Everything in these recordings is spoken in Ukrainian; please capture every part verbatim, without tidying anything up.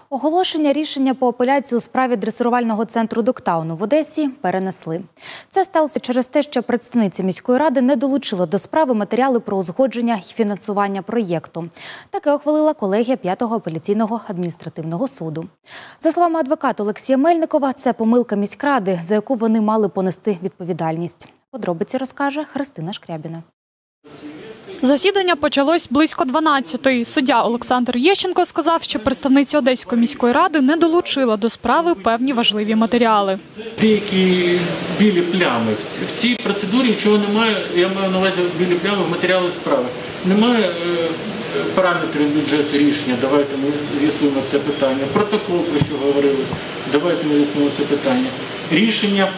Оголошення рішення по апеляції у справі дресирувального центру «Догтауну» в Одесі перенесли. Це сталося через те, що представниця міської ради не долучила до справи матеріали про узгодження і фінансування проєкту. Таке ухвалила колегія п'ятого апеляційного адміністративного суду. За словами адвоката Олексія Мельникова, це помилка міськради, за яку вони мали понести відповідальність. Подробиці розкаже Христина Шкрябіна. Засідання почалось близько дванадцятої. Суддя Олександр Єщенко сказав, що представниця Одеської міської ради не долучила до справи певні важливі матеріали. Деякі білі плями. В цій процедурі нічого немає, я маю на увазі білі плями в матеріалах справи. Немає е, параметрів бюджету рішення, давайте ми з'ясуємо це питання. Протокол, про що говорилось, давайте ми з'ясуємо це питання. Рішення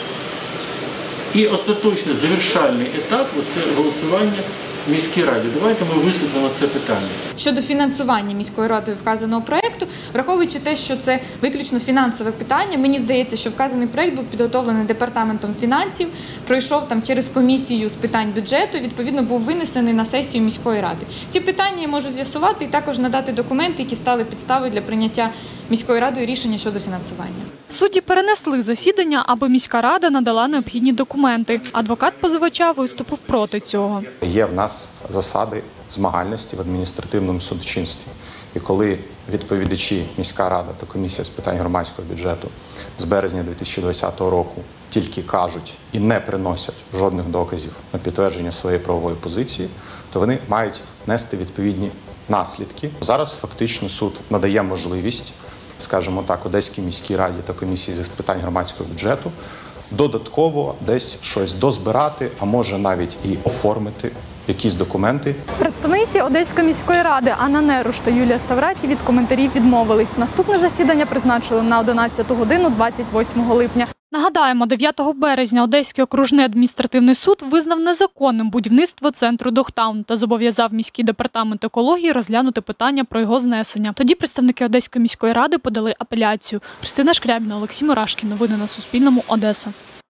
і остаточно завершальний етап – це голосування в міській раді. Давайте ми висвітлимо це питання. Щодо фінансування міською радою вказаного проєкту, враховуючи те, що це виключно фінансове питання, мені здається, що вказаний проєкт був підготовлений департаментом фінансів, пройшов там через комісію з питань бюджету, відповідно був винесений на сесію міської ради. Ці питання я можу з'ясувати і також надати документи, які стали підставою для прийняття міською радою рішення щодо фінансування. Судді перенесли засідання, аби міська рада надала необхідні документи. Адвокат позивача виступив проти цього. Є в нас засади змагальності в адміністративному судочинстві. І коли відповідачі міська рада та комісія з питань громадського бюджету з березня дві тисячі двадцятого року тільки кажуть і не приносять жодних доказів на підтвердження своєї правової позиції, то вони мають нести відповідні наслідки. Зараз фактично суд надає можливість, скажімо так, Одеській міській раді та комісії з питань громадського бюджету додатково десь щось дозбирати, а може навіть і оформити якісь документи. Представниці Одеської міської ради Анна Неруш та Юлія Ставраті від коментарів відмовились. Наступне засідання призначили на одинадцяту годину двадцять восьмого липня. Нагадаємо, дев'ятого березня Одеський окружний адміністративний суд визнав незаконним будівництво центру «Догтаун» та зобов'язав міський департамент екології розглянути питання про його знесення. Тоді представники Одеської міської ради подали апеляцію. Христина Шкрябіна, Олексій Мурашкін. Новини на Суспільному. Одеса.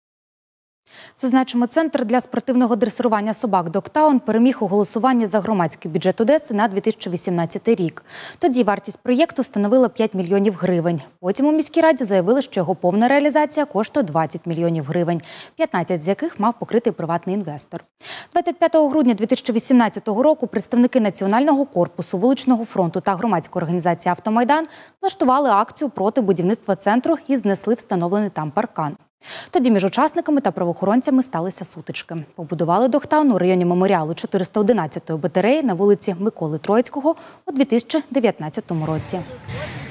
Зазначимо, центр для спортивного дресирування собак «Догтаун» переміг у голосуванні за громадський бюджет Одеси на дві тисячі вісімнадцятий рік. Тоді вартість проєкту становила п'ять мільйонів гривень. Потім у міській раді заявили, що його повна реалізація коштує двадцять мільйонів гривень, п'ятнадцять з яких мав покрити приватний інвестор. двадцять п'ятого грудня дві тисячі вісімнадцятого року представники Національного корпусу, Вуличного фронту та громадської організації «Автомайдан» влаштували акцію проти будівництва центру і знесли встановлений там паркан. Тоді між учасниками та правоохоронцями сталися сутички. Побудували «Догтаун» у районі меморіалу чотириста одинадцятої батареї на вулиці Миколи Троїцького у дві тисячі дев'ятнадцятому році.